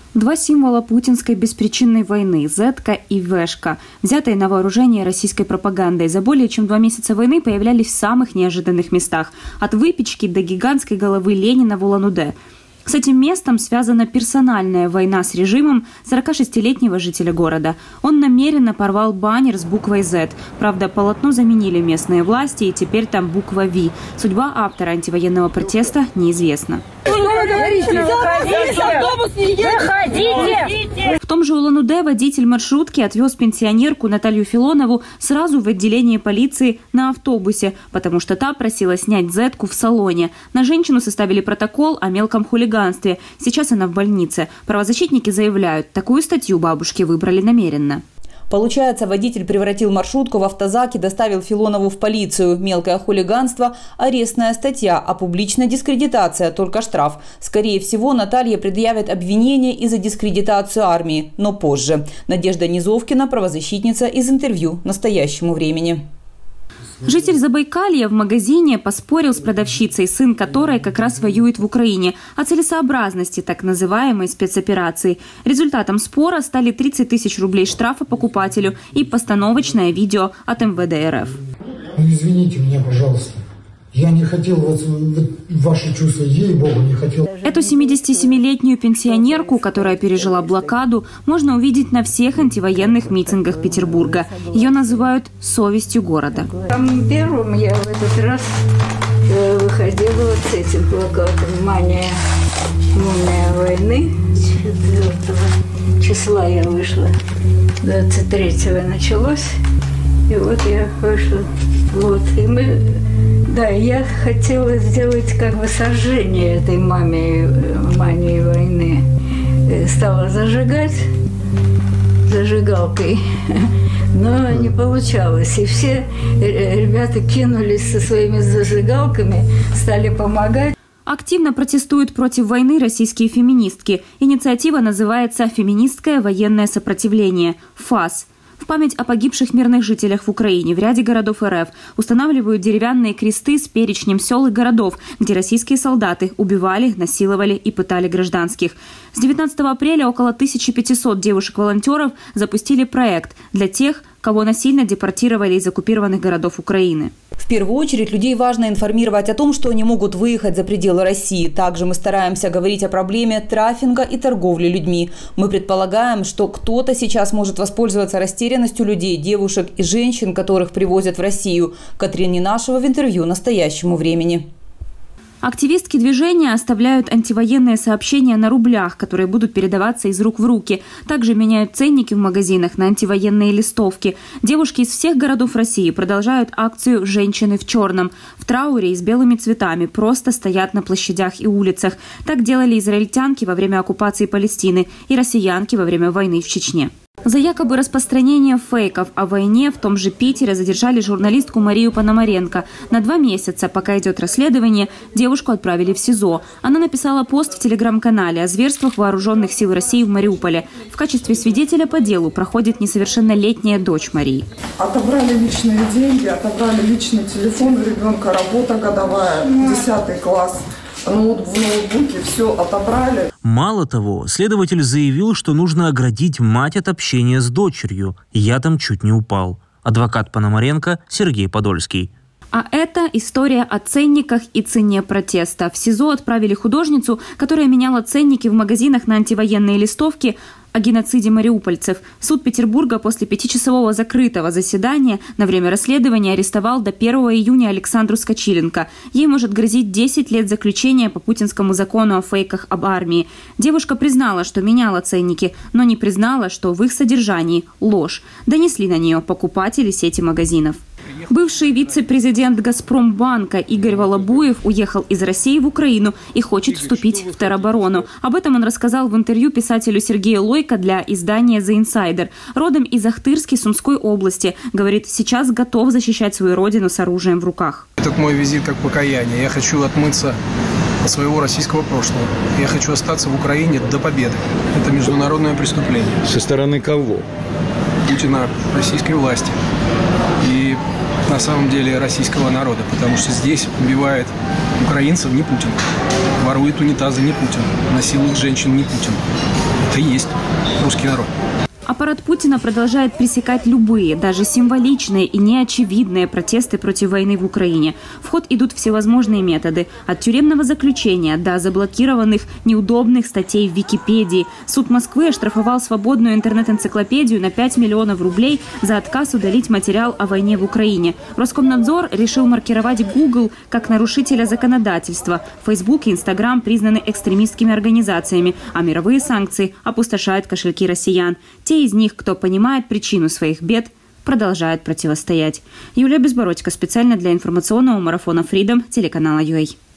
Два символа путинской беспричинной войны – зетка и вешка, взятые на вооружение российской пропагандой, за более чем 2 месяца войны появлялись в самых неожиданных местах – от выпечки до гигантской головы Ленина в Улан-Удэ. С этим местом связана персональная война с режимом 46-летнего жителя города. Он намеренно порвал баннер с буквой «Z». Правда, полотно заменили местные власти, и теперь там буква «V». Судьба автора антивоенного протеста неизвестна. В том же Улан-Удэ водитель маршрутки отвез пенсионерку Наталью Филонову сразу в отделение полиции на автобусе, потому что та просила снять зетку в салоне. На женщину составили протокол о мелком хулиганстве. Сейчас она в больнице. Правозащитники заявляют, такую статью бабушки выбрали намеренно. Получается, водитель превратил маршрутку в автозак и доставил Филонову в полицию. Мелкое хулиганство – арестная статья, а публичная дискредитация – только штраф. Скорее всего, Наталье предъявят обвинение и за дискредитацию армии, но позже. Надежда Низовкина, правозащитница, из интервью «Настоящему времени». Житель Забайкалья в магазине поспорил с продавщицей, сын которой как раз воюет в Украине, о целесообразности так называемой спецоперации. Результатом спора стали 30 тысяч рублей штрафа покупателю и постановочное видео от МВД РФ. Извините меня, пожалуйста. Я не хотел ваши чувства, ей-богу, не хотел. Эту 77-летнюю пенсионерку, которая пережила блокаду, можно увидеть на всех антивоенных митингах Петербурга. Ее называют «совестью города». Самым первым я в этот раз выходила вот с этим плакатом «Мания войны». 4 числа я вышла, 23-го началось, и вот я вышла. Вот, и я хотела сделать как бы сожжение этой мании войны. Стала зажигать зажигалкой, но не получалось. И все ребята кинулись со своими зажигалками, стали помогать. Активно протестуют против войны российские феминистки. Инициатива называется «Феминистское военное сопротивление» – ФАС. В память о погибших мирных жителях в Украине в ряде городов РФ устанавливают деревянные кресты с перечнем сел и городов, где российские солдаты убивали, насиловали и пытали гражданских. С 19 апреля около 1500 девушек-волонтеров запустили проект для тех, кого насильно депортировали из оккупированных городов Украины. В первую очередь людей важно информировать о том, что они могут выехать за пределы России. Также мы стараемся говорить о проблеме трафинга и торговли людьми. Мы предполагаем, что кто-то сейчас может воспользоваться растерянностью людей, девушек и женщин, которых привозят в Россию. Катрин Нинашева в интервью «Настоящему времени». Активистки движения оставляют антивоенные сообщения на рублях, которые будут передаваться из рук в руки. Также меняют ценники в магазинах на антивоенные листовки. Девушки из всех городов России продолжают акцию «Женщины в черном». В трауре и с белыми цветами просто стоят на площадях и улицах. Так делали израильтянки во время оккупации Палестины и россиянки во время войны в Чечне. За якобы распространение фейков о войне в том же Питере задержали журналистку Марию Пономаренко. На 2 месяца, пока идет расследование, девушку отправили в СИЗО. Она написала пост в телеграм-канале о зверствах вооруженных сил России в Мариуполе. В качестве свидетеля по делу проходит несовершеннолетняя дочь Марии. Отобрали личные деньги, отобрали личный телефон у ребенка, работа годовая, 10 класс. В ноутбуке все отобрали. Мало того, следователь заявил, что нужно оградить мать от общения с дочерью. Я там чуть не упал. Адвокат Пономаренко Сергей Подольский. А это история о ценниках и цене протеста. В СИЗО отправили художницу, которая меняла ценники в магазинах на антивоенные листовки о геноциде мариупольцев. Суд Петербурга после 5-часового закрытого заседания на время расследования арестовал до 1 июня Александру Скочиленко. Ей может грозить 10 лет заключения по путинскому закону о фейках об армии. Девушка признала, что меняла ценники, но не признала, что в их содержании ложь. Донесли на нее покупатели сети магазинов. Бывший вице-президент «Газпромбанка» Игорь Волобуев уехал из России в Украину и хочет вступить в тероборону. Об этом он рассказал в интервью писателю Сергею Лойко для издания «The Insider». Родом из Ахтырской Сумской области. Говорит, сейчас готов защищать свою родину с оружием в руках. Этот мой визит как покаяние. Я хочу отмыться от своего российского прошлого. Я хочу остаться в Украине до победы. Это международное преступление. Со стороны кого? Путина, российской власти. И на самом деле российского народа, потому что здесь убивает украинцев не Путин, ворует унитазы не Путин, насилует женщин не Путин. Это и есть русский народ. Аппарат Путина продолжает пресекать любые, даже символичные и неочевидные протесты против войны в Украине. В ход идут всевозможные методы. От тюремного заключения до заблокированных неудобных статей в Википедии. Суд Москвы оштрафовал свободную интернет-энциклопедию на 5 миллионов рублей за отказ удалить материал о войне в Украине. Роскомнадзор решил маркировать Google как нарушителя законодательства. Facebook и Instagram признаны экстремистскими организациями, а мировые санкции опустошают кошельки россиян. Те из них, кто понимает причину своих бед, продолжают противостоять. Юлия Безбородько специально для информационного марафона Freedom телеканала UA.